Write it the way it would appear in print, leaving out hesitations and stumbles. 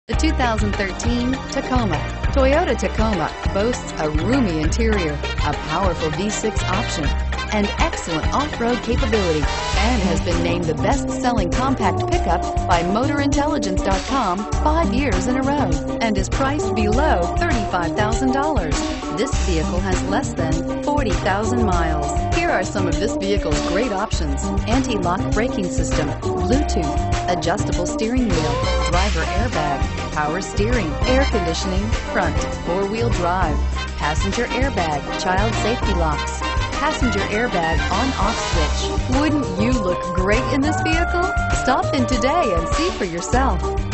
The 2013 Tacoma. Toyota Tacoma boasts a roomy interior, a powerful V6 option, and excellent off-road capability, and has been named the best-selling compact pickup by MotorIntelligence.com 5 years in a row, and is priced below $35,000. This vehicle has less than 40,000 miles. Here are some of this vehicle's great options: anti-lock braking system, Bluetooth, adjustable steering wheel, driver airbag, power steering, air conditioning, front, four-wheel drive, passenger airbag, child safety locks, passenger airbag on-off switch. Wouldn't you look great in this vehicle? Stop in today and see for yourself.